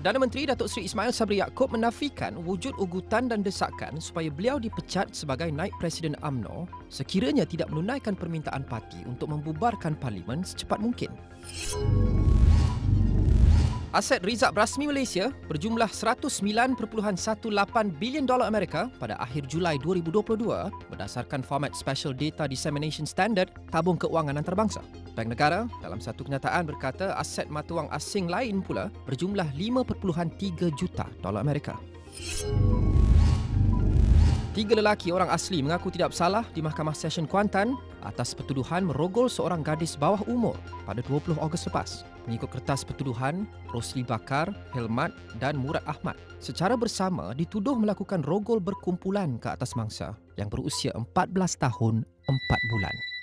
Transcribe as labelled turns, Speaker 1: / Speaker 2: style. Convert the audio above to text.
Speaker 1: Perdana Menteri Datuk Seri Ismail Sabri Yaakob menafikan wujud ugutan dan desakan supaya beliau dipecat sebagai naib Presiden UMNO sekiranya tidak menunaikan permintaan parti untuk membubarkan parlimen secepat mungkin. Aset Rizab Rasmi Malaysia berjumlah $109.18 bilion Amerika pada akhir Julai 2022 berdasarkan format Special Data Dissemination Standard tabung keuangan antarabangsa. Bank Negara dalam satu kenyataan berkata aset mata wang asing lain pula berjumlah $5.3 juta Amerika. 3 lelaki orang asli mengaku tidak bersalah di Mahkamah Session Kuantan atas pertuduhan merogol seorang gadis bawah umur pada 20 Ogos lepas. Mengikut kertas pertuduhan, Rosli Bakar, Helmat dan Murad Ahmad secara bersama dituduh melakukan rogol berkumpulan ke atas mangsa yang berusia 14 tahun 4 bulan.